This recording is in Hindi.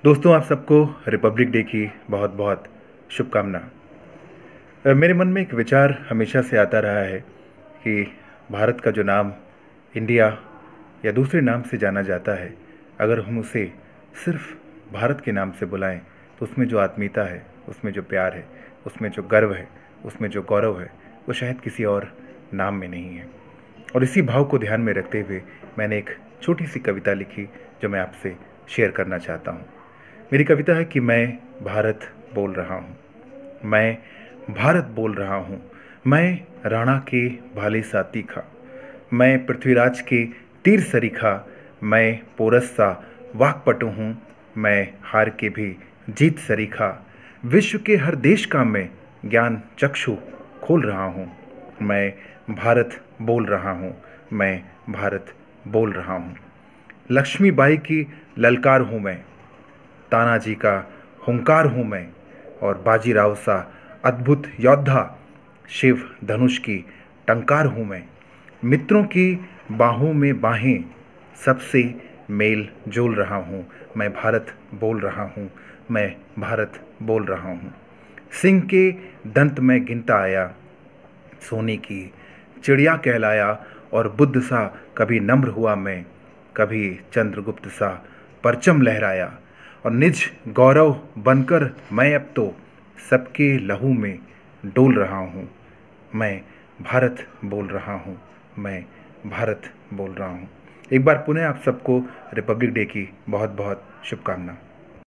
दोस्तों, आप सबको रिपब्लिक डे की बहुत बहुत शुभकामना। मेरे मन में एक विचार हमेशा से आता रहा है कि भारत का जो नाम इंडिया या दूसरे नाम से जाना जाता है, अगर हम उसे सिर्फ भारत के नाम से बुलाएं तो उसमें जो आत्मीयता है, उसमें जो प्यार है, उसमें जो गर्व है, उसमें जो गौरव है, वो शायद किसी और नाम में नहीं है। और इसी भाव को ध्यान में रखते हुए मैंने एक छोटी सी कविता लिखी जो मैं आपसे शेयर करना चाहता हूँ। मेरी कविता है कि मैं भारत बोल रहा हूँ, मैं भारत बोल रहा हूँ, मैं राणा के भाले सा तीखा, मैं पृथ्वीराज के तीर सरीखा, मैं पोरस सा वाक्पटु हूँ, मैं हार के भी जीत सरीखा, विश्व के हर देश का मैं ज्ञान चक्षु खोल रहा हूँ, मैं भारत बोल रहा हूँ, मैं भारत बोल रहा हूँ। लक्ष्मीबाई की ललकार हूँ मैं, तानाजी का हुंकार हूँ मैं, और बाजीराव सा अद्भुत योद्धा, शिव धनुष की टंकार हूँ मैं। मित्रों की बाहों में बाहें सबसे मेल जोल रहा हूँ, मैं भारत बोल रहा हूँ, मैं भारत बोल रहा हूँ। सिंह के दंत में गिनता आया, सोने की चिड़िया कहलाया, और बुद्ध सा कभी नम्र हुआ मैं, कभी चंद्रगुप्त सा परचम लहराया, और निज गौरव बनकर मैं अब तो सबके लहू में डोल रहा हूँ, मैं भारत बोल रहा हूँ, मैं भारत बोल रहा हूँ। एक बार पुनः आप सबको रिपब्लिक डे की बहुत बहुत शुभकामना।